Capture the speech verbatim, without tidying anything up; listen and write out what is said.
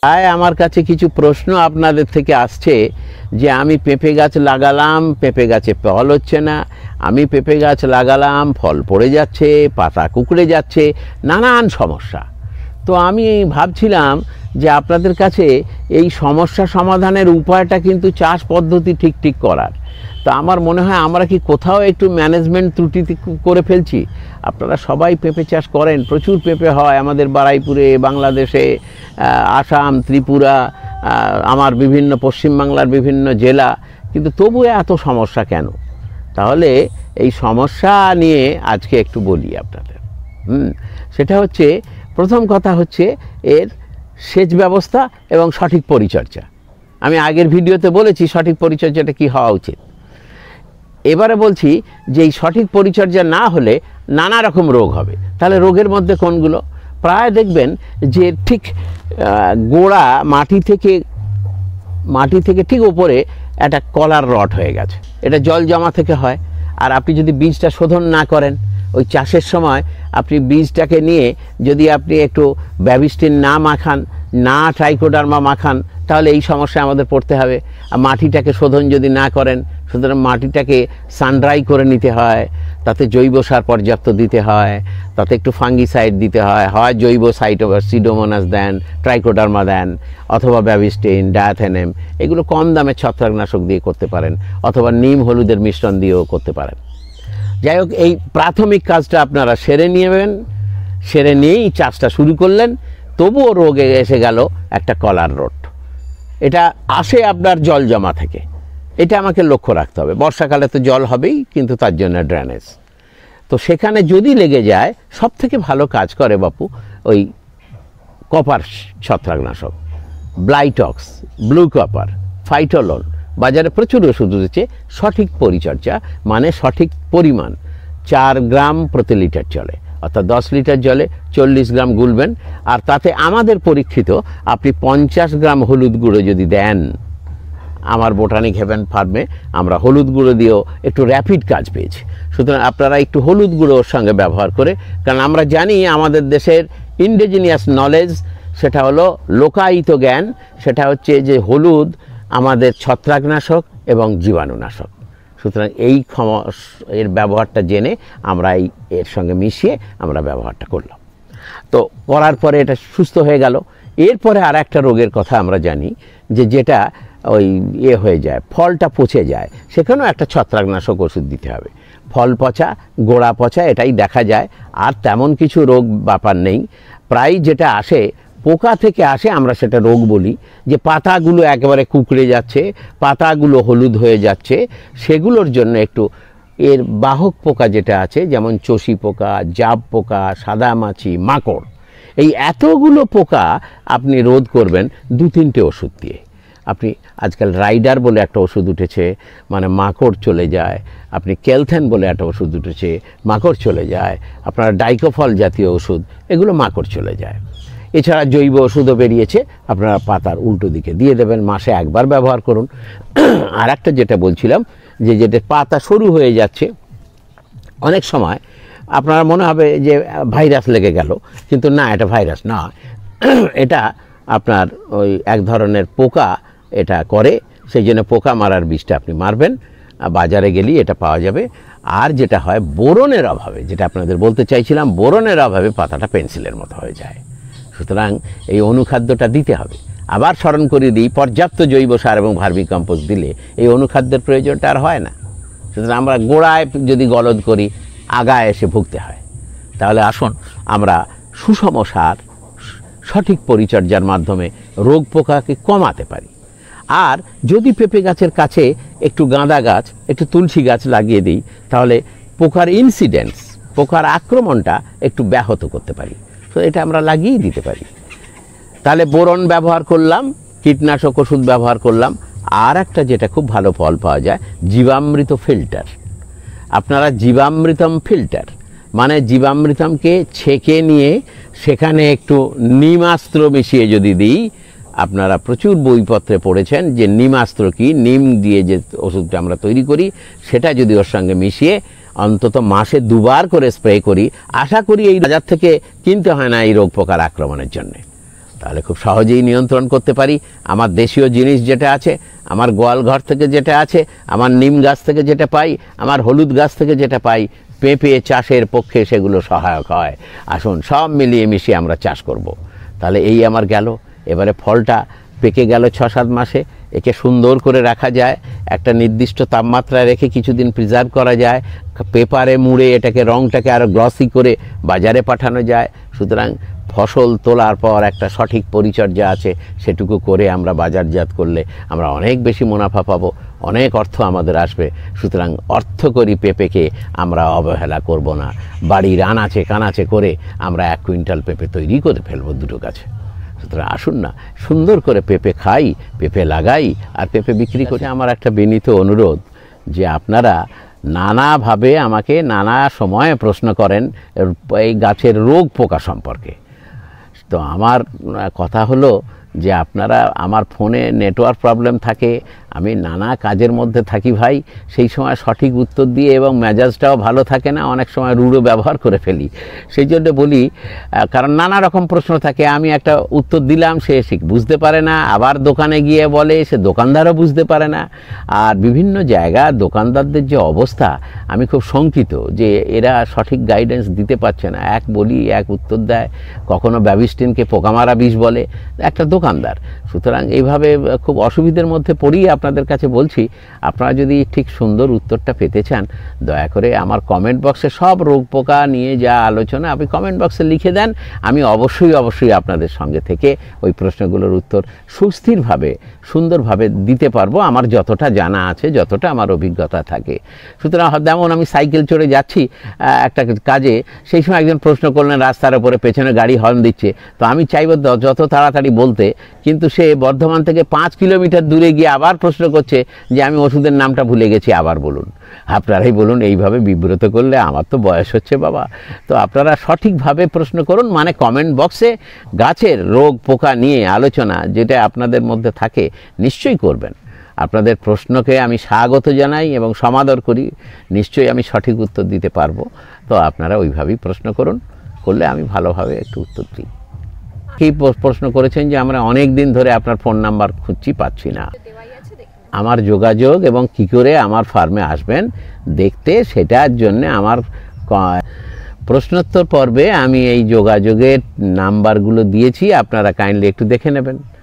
তাই আমার কাছে কিছু প্রশ্ন আপনাদের থেকে আসছে যে আমি পেঁপে গাছ লাগালাম, পেঁপে গাছে ফল হচ্ছে না, আমি পেঁপে গাছ লাগালাম ফল পড়ে যাচ্ছে, পাতা কুঁকড়ে যাচ্ছে, নানান সমস্যা। তো আমি ভাবছিলাম যে আপনাদের কাছে এই সমস্যা সমাধানের উপায়টা কিন্তু চাষ পদ্ধতি ঠিক ঠিক করার। তো আমার মনে হয় আমরা কি কোথাও একটু ম্যানেজমেন্ট ত্রুটি করে ফেলছি। আপনারা সবাই পেঁপে চাষ করেন, প্রচুর পেঁপে হয় আমাদের বারাইপুরে, বাংলাদেশে, আসাম, ত্রিপুরা, আমার বিভিন্ন পশ্চিমবাংলার বিভিন্ন জেলা, কিন্তু তবুও এত সমস্যা কেন? তাহলে এই সমস্যা নিয়ে আজকে একটু বলি আপনাদের। হুম সেটা হচ্ছে, প্রথম কথা হচ্ছে এর সেচ ব্যবস্থা এবং সঠিক পরিচর্যা। আমি আগের ভিডিওতে বলেছি সঠিক পরিচর্যাটা কি হওয়া উচিত। এবারে বলছি যে এই সঠিক পরিচর্যা না হলে নানা রকম রোগ হবে। তাহলে রোগের মধ্যে কোনগুলো? প্রায় দেখবেন যে ঠিক গোড়া মাটি থেকে মাটি থেকে ঠিক উপরে একটা কলার রড হয়ে গেছে, এটা জল জমা থেকে হয়। আর আপনি যদি বীজটা শোধন না করেন, ওই চাষের সময় আপনি বীজটাকে নিয়ে যদি আপনি একটু ব্যাবিস্টিন না মাখান, না ট্রাইকোডার্মা মাখান, তাহলে এই সমস্যায় আমাদের পড়তে হবে। আর মাটিটাকে শোধন যদি না করেন, সুতরাং মাটিটাকে সানড্রাই করে নিতে হয়, তাতে জৈব সার পর্যাপ্ত দিতে হয়, তাতে একটু ফাঙ্গিসাইড দিতে হয়, হয় জৈব সাইট সিডোমোনাস দেন, ট্রাইকোডার্মা দেন, অথবা ব্যাবিস্টিন, ডায়াথেনেম, এগুলো কম দামে ছত্রাকনাশক দিয়ে করতে পারেন, অথবা নিম হলুদের মিশ্রণ দিয়েও করতে পারেন। যাই হোক, এই প্রাথমিক কাজটা আপনারা সেরে নেবেন। সেরে নিয়েই চাষটা শুরু করলেন, তবুও রোগে এসে গেল একটা কলার রোড। এটা আসে আপনার জল জমা থেকে, এটা আমাকে লক্ষ্য রাখতে হবে। বর্ষাকালে তো জল হবেই, কিন্তু তার জন্য ড্রেনেজ। তো সেখানে যদি লেগে যায়, সব থেকে ভালো কাজ করে বাপু ওই কপার ছত্রাকনাশক, ব্লাইটক্স, ব্লু কপার, ফাইটোলন, বাজারে প্রচুর ওষুধ উঠেছে। সঠিক পরিচর্যা মানে সঠিক পরিমাণ, চার গ্রাম প্রতি লিটার জলে, অর্থাৎ দশ লিটার জলে চল্লিশ গ্রাম গুলবেন। আর তাতে আমাদের পরীক্ষিত আপনি পঞ্চাশ গ্রাম হলুদ গুঁড়ো যদি দেন, আমার বোটানিক হেভেন ফার্মে আমরা হলুদ গুঁড়ো দিয়েও একটু র্যাপিড কাজ পেয়েছি। সুতরাং আপনারা একটু হলুদ গুঁড়ো ওর সঙ্গে ব্যবহার করে, কারণ আমরা জানি আমাদের দেশের ইন্ডিজিনিয়াস নলেজ, সেটা হলো লোকায়িত জ্ঞান, সেটা হচ্ছে যে হলুদ আমাদের ছত্রাকনাশক এবং জীবাণুনাশক। সুতরাং এই এর ব্যবহারটা জেনে আমরা এই এর সঙ্গে মিশিয়ে আমরা ব্যবহারটা করলাম। তো করার পরে এটা সুস্থ হয়ে গেল। এরপরে আর একটা রোগের কথা আমরা জানি, যে যেটা ওই ইয়ে হয়ে যায়, ফলটা পচে যায়, সেখানেও একটা ছত্রাকনাশক ওষুধ দিতে হবে। ফল পচা, গোড়া পচা, এটাই দেখা যায়। আর তেমন কিছু রোগ ব্যাপার নেই। প্রায় যেটা আসে পোকা থেকে আসে, আমরা সেটা রোগ বলি। যে পাতাগুলো একেবারে কুঁকড়ে যাচ্ছে, পাতাগুলো হলুদ হয়ে যাচ্ছে, সেগুলোর জন্য একটু এর বাহক পোকা যেটা আছে, যেমন চষি পোকা, জাব পোকা, সাদা মাছি, মাকড়, এই এতগুলো পোকা আপনি রোধ করবেন দু তিনটে ওষুধ দিয়ে। আপনি আজকাল রাইডার বলে একটা ওষুধ উঠেছে, মানে মাকড় চলে যায়। আপনি ক্যালথেন বলে একটা ওষুধ উঠেছে, মাকড় চলে যায়। আপনার ডাইকোফল জাতীয় ওষুধ, এগুলো মাকড় চলে যায়। এছাড়া জৈব ওষুধও বেরিয়েছে, আপনারা পাতার উল্টো দিকে দিয়ে দেবেন, মাসে একবার ব্যবহার করুন। আর একটা যেটা বলছিলাম, যে যেটা পাতা সরু হয়ে যাচ্ছে, অনেক সময় আপনারা মনে হবে যে ভাইরাস লেগে গেল, কিন্তু না, এটা ভাইরাস না, এটা আপনার ওই এক ধরনের পোকা এটা করে। সেই জন্য পোকা মারার বীজটা আপনি মারবেন, বাজারে গেলেই এটা পাওয়া যাবে। আর যেটা হয় বোরনের অভাবে, যেটা আপনাদের বলতে চাইছিলাম, বোরনের অভাবে পাতাটা পেন্সিলের মতো হয়ে যায়। সুতরাং এই অনুখাদ্যটা দিতে হবে। আবার স্মরণ করিয়ে দিই, পর্যাপ্ত জৈব সার এবং ভার্মি কম্পোস্ট দিলে এই অনুখাদ্যের প্রয়োজনটা আর হয় না। সুতরাং আমরা গোড়ায় যদি গলদ করি, আগায় এসে ভুগতে হয়। তাহলে আসুন আমরা সুষম সার, সঠিক পরিচর্যার মাধ্যমে রোগ পোকাকে কমাতে পারি। আর যদি পেঁপে গাছের কাছে একটু গাঁদা গাছ, একটু তুলসী গাছ লাগিয়ে দিই, তাহলে পোকার ইনসিডেন্স, পোকার আক্রমণটা একটু ব্যাহত করতে পারি। তো এটা আমরা লাগিয়েই দিতে পারি। তাহলে বোরন ব্যবহার করলাম, কীটনাশক ওষুধ ব্যবহার করলাম। আর একটা যেটা খুব ভালো ফল পাওয়া যায়, জীবামৃত ফিল্টার। আপনারা জীবামৃতম ফিল্টার মানে জীবামৃতমকে ছেঁকে নিয়ে সেখানে একটু নিমাস্ত্র মিশিয়ে যদি দিই, আপনারা প্রচুর বইপত্রে পড়েছেন যে নিমাস্ত্র কি, নিম দিয়ে যে ওষুধটা আমরা তৈরি করি, সেটা যদি ওর সঙ্গে মিশিয়ে অন্তত মাসে দুবার করে স্প্রে করি, আশা করি এই বাজার থেকে কিনতে হয় না এই রোগ পোকার আক্রমণের জন্যে। তাহলে খুব সহজেই নিয়ন্ত্রণ করতে পারি। আমার দেশীয় জিনিস যেটা আছে, আমার গোয়াল ঘর থেকে যেটা আছে, আমার নিম গাছ থেকে যেটা পাই, আমার হলুদ গাছ থেকে যেটা পাই, পেঁপে চাষের পক্ষে সেগুলো সহায়ক হয়। আসুন সব মিলিয়ে মিশিয়ে আমরা চাষ করব। তাহলে এই আমার গেল। এবারে ফলটা পেকে গেল ছ সাত মাসে, একে সুন্দর করে রাখা যায়, একটা নির্দিষ্ট তাপমাত্রায় রেখে কিছুদিন প্রিজার্ভ করা যায়, পেপারে মুড়ে এটাকে রঙটাকে আরও গ্লসি করে বাজারে পাঠানো যায়। সুতরাং ফসল তোলার পর একটা সঠিক পরিচর্যা আছে, সেটুকু করে আমরা বাজারজাত করলে আমরা অনেক বেশি মুনাফা পাবো, অনেক অর্থ আমাদের আসবে। সুতরাং অর্থকরী পেঁপেকে আমরা অবহেলা করব না। বাড়ির আনাচে কানাচে করে আমরা এক কুইন্টাল পেঁপে তৈরি করে ফেলবো দুটো গাছে। সুতরাং আসুন না, সুন্দর করে পেঁপে খাই, পেঁপে লাগাই আর পেঁপে বিক্রি করি। আমার একটা বিনীত অনুরোধ যে আপনারা নানাভাবে আমাকে নানা সময়ে প্রশ্ন করেন এই গাছের রোগ পোকা সম্পর্কে। তো আমার কথা হলো যে আপনারা, আমার ফোনে নেটওয়ার্ক প্রবলেম থাকে, আমি নানা কাজের মধ্যে থাকি ভাই, সেই সময় সঠিক উত্তর দিয়ে এবং মেজাজটাও ভালো থাকে না, অনেক সময় রূঢ় ব্যবহার করে ফেলি। সেই জন্য বলি, কারণ নানা রকম প্রশ্ন থাকে, আমি একটা উত্তর দিলাম সে ঠিক বুঝতে পারে না, আবার দোকানে গিয়ে বলে সে দোকানদারও বুঝতে পারে না। আর বিভিন্ন জায়গা দোকানদারদের যে অবস্থা, আমি খুব শঙ্কিত যে এরা সঠিক গাইডেন্স দিতে পারছে না। এক বলি এক উত্তর দেয়, কখনো ব্যাবিস্টিনকে পোকামারা বিষ বলে একটা দোকানদার। সুতরাং এইভাবে খুব অসুবিধার মধ্যে পড়ি। আপনাদের কাছে বলছি, আপনারা যদি ঠিক সুন্দর উত্তরটা পেতে চান, দয়া করে আমার কমেন্ট বক্সে সব রোগ পোকা নিয়ে যা আলোচনা আপনি কমেন্ট বক্সে লিখে দেন। আমি অবশ্যই অবশ্যই আপনাদের সঙ্গে থেকে ওই প্রশ্নগুলোর উত্তর সুস্থিরভাবে সুন্দরভাবে দিতে পারবো, আমার যতটা জানা আছে, যতটা আমার অভিজ্ঞতা থাকে। সুতরাং যেমন আমি সাইকেল চড়ে যাচ্ছি একটা কাজে, সেই সময় একজন প্রশ্ন করলেন রাস্তার ওপরে, পেছনে গাড়ি হর্ন দিচ্ছে, তো আমি চাইব যত তাড়াতাড়ি বলতে, কিন্তু সে বর্ধমান থেকে পাঁচ কিলোমিটার দূরে গিয়ে আবার প্রশ্ন করছে যে আমি ওষুধের নামটা ভুলে গেছি, আবার বলুন। আপনারাই বলুন, এইভাবে বিব্রত করলে আমার তো বয়স হচ্ছে বাবা। তো আপনারা সঠিকভাবে প্রশ্ন করুন, মানে কমেন্ট বক্সে গাছের রোগ পোকা নিয়ে আলোচনা যেটা আপনাদের মধ্যে থাকে নিশ্চয়ই করবেন। আপনাদের প্রশ্নকে আমি স্বাগত জানাই এবং সমাদর করি, নিশ্চয়ই আমি সঠিক উত্তর দিতে পারবো। তো আপনারা ওইভাবেই প্রশ্ন করুন, করলে আমি ভালোভাবে একটু উত্তর দিই। কি প্রশ্ন করেছেন যে আমরা অনেক দিন ধরে আপনার ফোন নাম্বার খুঁজছি, পাচ্ছি না। আমার যোগাযোগ এবং কি করে আমার ফার্মে আসবেন দেখতে, সেটার জন্য আমার প্রশ্নোত্তর পর্বে আমি এই যোগাযোগের নাম্বারগুলো দিয়েছি, আপনারা কাইন্ডলি একটু দেখে নেবেন।